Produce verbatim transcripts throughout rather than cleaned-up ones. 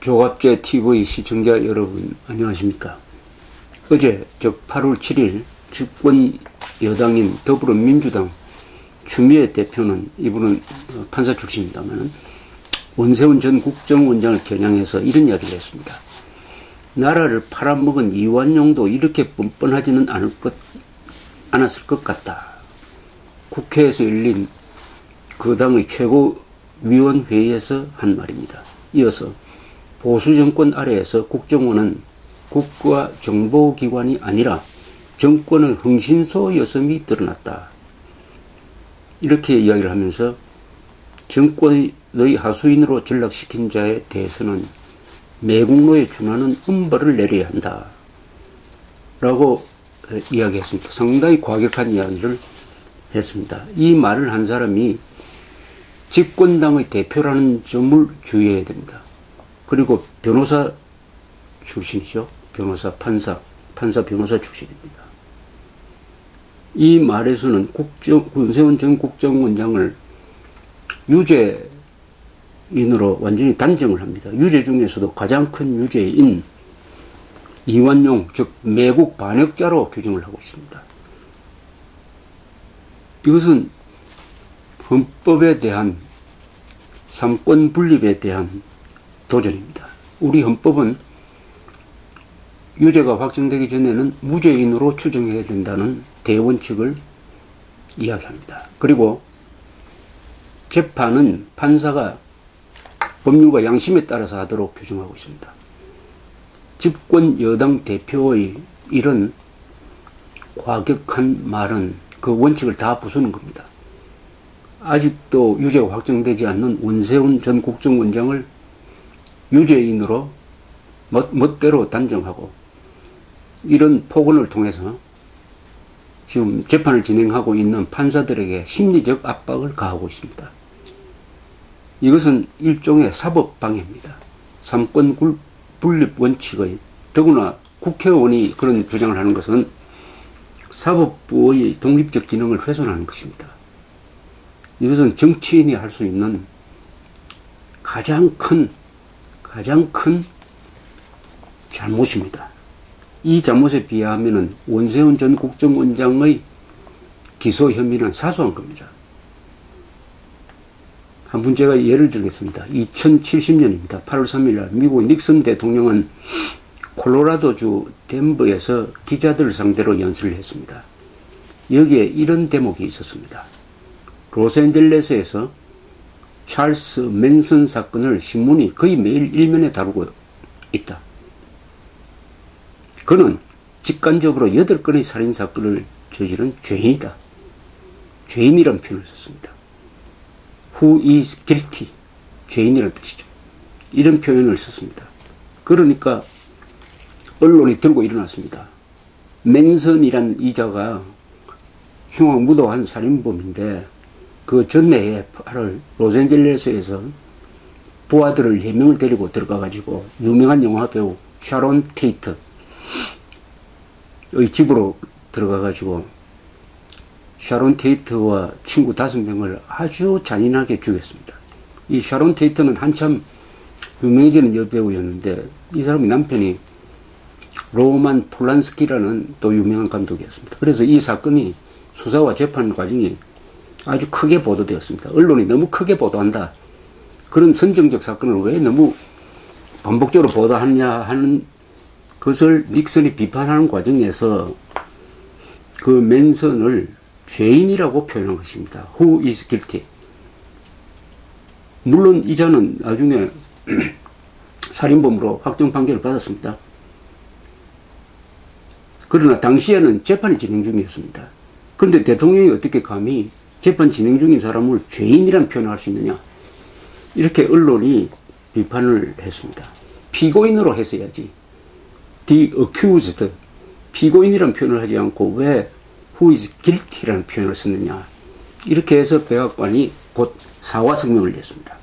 조갑제 티비 시청자 여러분 안녕하십니까. 어제 즉 팔월 칠일 집권 여당인 더불어민주당 추미애 대표는, 이분은 판사 출신입니다만, 원세훈 전 국정원장을 겨냥해서 이런 이야기를 했습니다. 나라를 팔아먹은 이완용도 이렇게 뻔뻔하지는 않을 것, 않았을 것 같다. 국회에서 열린 그 당의 최고위원회의에서 한 말입니다. 이어서 보수정권 아래에서 국정원은 국가정보기관이 아니라 정권의 흥신소였음이 드러났다. 이렇게 이야기를 하면서 정권의 하수인으로 전락시킨 자에 대해서는 매국노에 준하는 엄벌을 내려야 한다. 라고 이야기했습니다. 상당히 과격한 이야기를 했습니다. 이 말을 한 사람이 집권당의 대표라는 점을 주의해야 됩니다. 그리고 변호사 출신이죠. 변호사, 판사, 판사 변호사 출신입니다. 이 말에서는 국정, 원세훈 전 국정원장을 유죄인으로 완전히 단정을 합니다. 유죄 중에서도 가장 큰 유죄인 이완용, 즉 매국 반역자로 규정을 하고 있습니다. 이것은 헌법에 대한, 삼권 분립에 대한 도전입니다. 우리 헌법은 유죄가 확정되기 전에는 무죄인으로 추정해야 된다는 대원칙을 이야기합니다. 그리고 재판은 판사가 법률과 양심에 따라서 하도록 규정하고 있습니다. 집권 여당 대표의 이런 과격한 말은 그 원칙을 다 부수는 겁니다. 아직도 유죄가 확정되지 않는 원세훈 전 국정원장을 유죄인으로 멋, 멋대로 단정하고, 이런 폭언을 통해서 지금 재판을 진행하고 있는 판사들에게 심리적 압박을 가하고 있습니다. 이것은 일종의 사법방해입니다. 삼권 분립 원칙의, 더구나 국회의원이 그런 주장을 하는 것은 사법부의 독립적 기능을 훼손하는 것입니다. 이것은 정치인이 할 수 있는 가장 큰, 가장 큰 잘못입니다. 이 잘못에 비하면 원세훈 전 국정원장의 기소 혐의는 사소한 겁니다. 한번 제가 예를 들겠습니다. 이천칠십 년입니다. 팔월 삼일 날 미국 닉슨 대통령은 콜로라도주 덴버에서 기자들을 상대로 연설을 했습니다. 여기에 이런 대목이 있었습니다. 로스앤젤레스에서 찰스 맨슨 사건을 신문이 거의 매일 일면에 다루고 있다. 그는 직관적으로 여덟 건의 살인사건을 저지른 죄인이다. 죄인이라는 표현을 썼습니다. Who is guilty? 죄인이라는 뜻이죠. 이런 표현을 썼습니다. 그러니까 언론이 들고 일어났습니다. 맨슨이란 이자가 흉악무도한 살인범인데, 그 전해에 팔월 로스앤젤레스에서 부하들을 네 명을 데리고 들어가가지고 유명한 영화배우 샤론 테이트의 집으로 들어가가지고 샤론 테이트와 친구 다섯 명을 아주 잔인하게 죽였습니다. 이 샤론 테이트는 한참 유명해지는 여배우였는데, 이 사람의 남편이 로만 폴란스키라는 또 유명한 감독이었습니다. 그래서 이 사건이, 수사와 재판 과정이 아주 크게 보도되었습니다. 언론이 너무 크게 보도한다. 그런 선정적 사건을 왜 너무 반복적으로 보도하느냐 하는 것을 닉슨이 비판하는 과정에서 그 맨슨을 죄인이라고 표현한 것입니다. Who is guilty? 물론 이자는 나중에 살인범으로 확정 판결을 받았습니다. 그러나 당시에는 재판이 진행 중이었습니다. 그런데 대통령이 어떻게 감히 재판 진행 중인 사람을 죄인이라는 표현을 할 수 있느냐, 이렇게 언론이 비판을 했습니다. 피고인으로 했어야지, the accused, 피고인이라는 표현을 하지 않고 왜 who is guilty라는 표현을 썼느냐, 이렇게 해서 백악관이 곧 사과 성명을 냈습니다.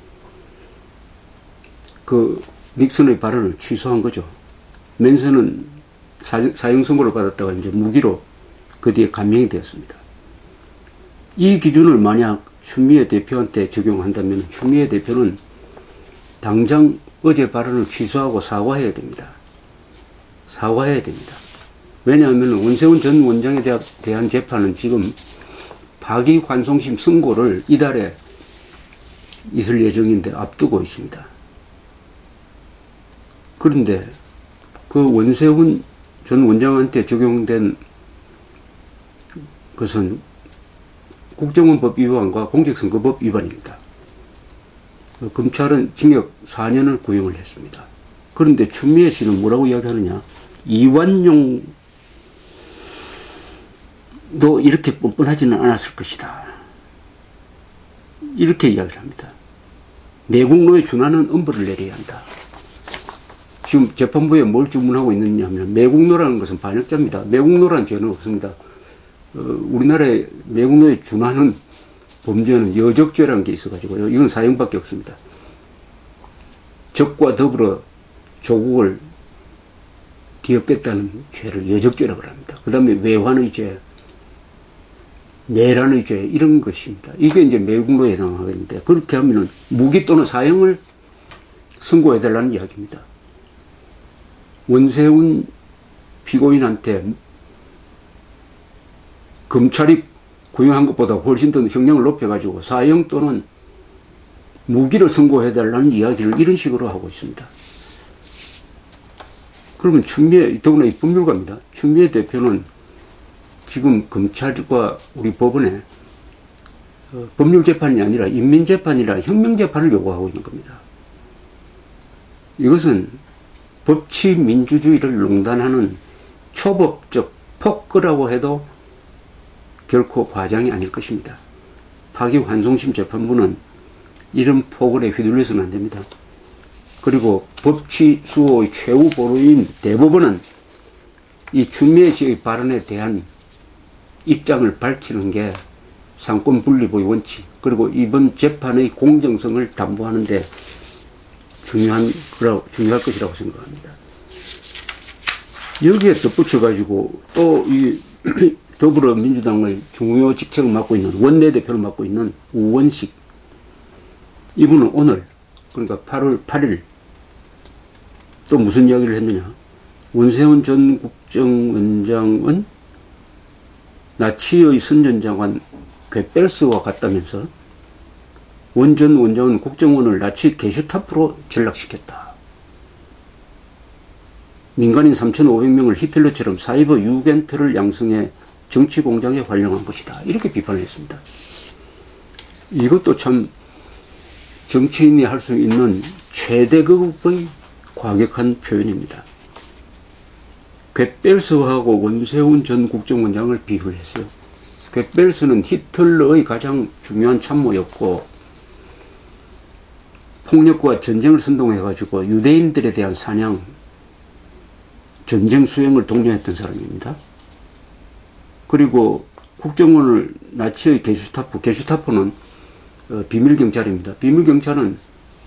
그 닉슨의 발언을 취소한 거죠. 맨슨은 사형 선고를 받았다가 이제 무기로 그 뒤에 감형이 되었습니다. 이 기준을 만약 추미애 대표한테 적용한다면 추미애 대표는 당장 어제 발언을 취소하고 사과해야 됩니다. 사과해야 됩니다. 왜냐하면 원세훈 전 원장에 대한 재판은 지금 파기환송심 선고를 이달에 있을 예정인데 앞두고 있습니다. 그런데 그 원세훈 전 원장한테 적용된 것은 국정원법 위반과 공직선거법 위반입니다. 검찰은 징역 사 년을 구형을 했습니다. 그런데 추미애 씨는 뭐라고 이야기하느냐? 이완용도 이렇게 뻔뻔하지는 않았을 것이다. 이렇게 이야기를 합니다. 매국노에 준하는 엄벌을 내려야 한다. 지금 재판부에 뭘 주문하고 있느냐 하면 매국노라는 것은 반역자입니다. 매국노라는 죄는 없습니다. 어, 우리나라에 매국노에 준하는 범죄는 여적죄라는 게 있어가지고요. 이건 사형밖에 없습니다. 적과 더불어 조국을 기업겠다는 죄를 여적죄라고 합니다. 그 다음에 외환의 죄, 내란의 죄 이런 것입니다. 이게 이제 매국노에 해당하겠는데 그렇게 하면은 무기 또는 사형을 선고해달라는 이야기입니다. 원세훈 피고인한테 검찰이 구형한 것보다 훨씬 더 형량을 높여가지고 사형 또는 무기를 선고해달라는 이야기를 이런 식으로 하고 있습니다. 그러면 추미애, 더구나 이 법률가입니다. 추미애 대표는 지금 검찰과 우리 법원에 어, 법률재판이 아니라 인민재판이라 혁명재판을 요구하고 있는 겁니다. 이것은 법치 민주주의를 농단하는 초법적 폭거라고 해도 결코 과장이 아닐 것입니다. 파기환송심 재판부는 이런 폭언에 휘둘려서는 안 됩니다. 그리고 법치 수호의 최후 보루인 대법원은 이 추미애 씨의 발언에 대한 입장을 밝히는 게 상권 분립의 원칙 그리고 이번 재판의 공정성을 담보하는 데 중요한 거라고, 중요할 것이라고 생각합니다. 여기에 덧붙여가지고 또 이 더불어민주당의 중요 직책을 맡고 있는 원내대표를 맡고 있는 우원식 이분은 오늘 그러니까 팔월 팔일 또 무슨 이야기를 했느냐. 원세훈 전 국정원장은 나치의 선전장관 괴벨스와 같다면서 원 전 원장은 국정원을 나치 게슈타프로 전락시켰다. 민간인 삼천오백 명을 히틀러처럼 사이버 유겐트를 양성해 정치공작에 활용한 것이다. 이렇게 비판을 했습니다. 이것도 참 정치인이 할 수 있는 최대급의 과격한 표현입니다. 괴벨스하고 원세훈 전 국정원장을 비교했어요. 괴벨스는 히틀러의 가장 중요한 참모였고 폭력과 전쟁을 선동해가지고 유대인들에 대한 사냥, 전쟁 수행을 독려했던 사람입니다. 그리고 국정원을 나치의 게슈타포, 게슈타포는 어, 비밀경찰입니다. 비밀경찰은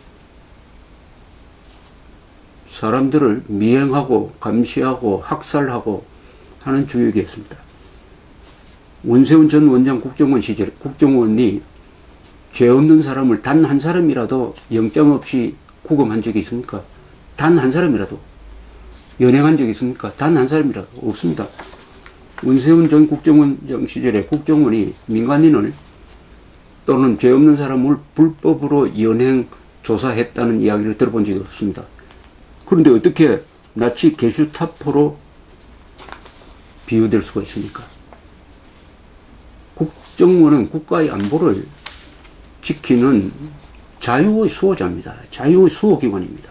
사람들을 미행하고 감시하고 학살하고 하는 주역이었습니다. 원세훈 전 원장 국정원 시절 국정원이 죄 없는 사람을 단 한 사람이라도 영장 없이 구금한 적이 있습니까? 단 한 사람이라도 연행한 적이 있습니까? 단 한 사람이라도 없습니다. 원세훈 전 국정원장 시절에 국정원이 민간인을 또는 죄 없는 사람을 불법으로 연행 조사했다는 이야기를 들어본 적이 없습니다. 그런데 어떻게 나치 게슈타포로 비유될 수가 있습니까? 국정원은 국가의 안보를 지키는 자유의 수호자입니다. 자유의 수호기관입니다.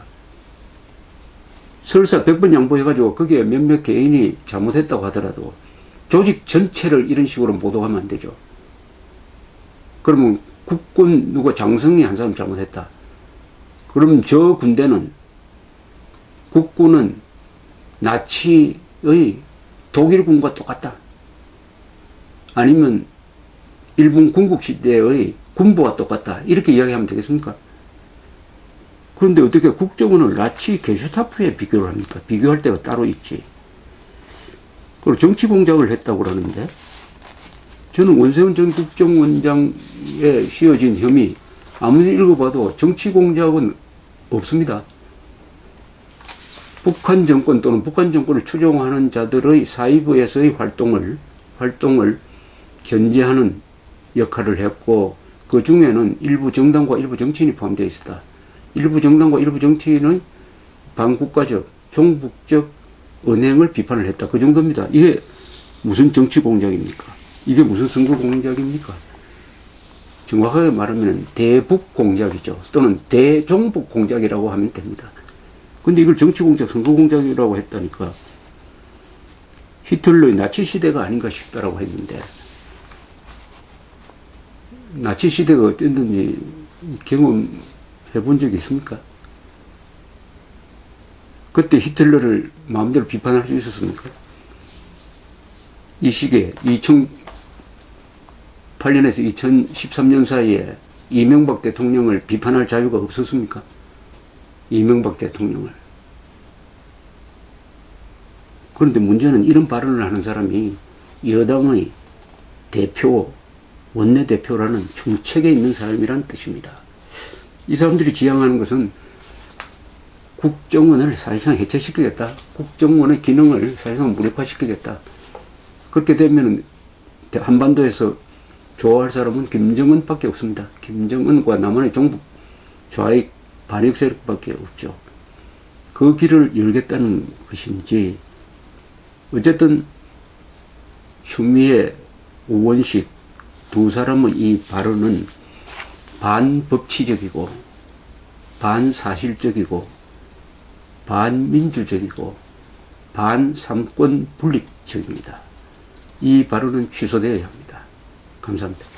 설사 백 번 양보해가지고 거기에 몇몇 개인이 잘못했다고 하더라도 조직 전체를 이런 식으로 모독하면 안 되죠. 그러면 국군 누가 장성이 한 사람 잘못했다. 그러면 저 군대는 국군은 나치의 독일군과 똑같다. 아니면 일본 군국시대의 군부와 똑같다. 이렇게 이야기하면 되겠습니까? 그런데 어떻게 국정원을 나치 게슈타포에 비교를 합니까? 비교할 때가 따로 있지. 그리고 정치 공작을 했다고 그러는데 저는 원세훈 전 국정원장에 씌워진 혐의 아무리 읽어봐도 정치 공작은 없습니다. 북한 정권 또는 북한 정권을 추종하는 자들의 사이버에서의 활동을 활동을 견제하는 역할을 했고, 그 중에는 일부 정당과 일부 정치인이 포함되어 있었다. 일부 정당과 일부 정치인의 반국가적, 종북적 언행을 비판을 했다. 그 정도입니다. 이게 무슨 정치 공작입니까? 이게 무슨 선거 공작입니까? 정확하게 말하면 대북 공작이죠. 또는 대종북 공작이라고 하면 됩니다. 근데 이걸 정치 공작, 선거 공작이라고 했다니까 히틀러의 나치 시대가 아닌가 싶다라고 했는데, 나치 시대가 어땠는지 경험해 본 적이 있습니까? 그때 히틀러를 마음대로 비판할 수 있었습니까? 이 시기에 이천팔 년에서 이천십삼 년 사이에 이명박 대통령을 비판할 자유가 없었습니까? 이명박 대통령을. 그런데 문제는 이런 발언을 하는 사람이 여당의 대표, 원내대표라는 중책에 있는 사람이란 뜻입니다. 이 사람들이 지향하는 것은 국정원을 사실상 해체시키겠다. 국정원의 기능을 사실상 무력화시키겠다. 그렇게 되면 한반도에서 좋아할 사람은 김정은밖에 없습니다. 김정은과 남한의 종북 좌익 반역 세력밖에 없죠. 그 길을 열겠다는 것인지, 어쨌든 추미애, 우원식 두 사람의 이 발언은 반법치적이고 반사실적이고 반민주적이고 반삼권 분립적입니다. 이 발언은 취소되어야 합니다. 감사합니다.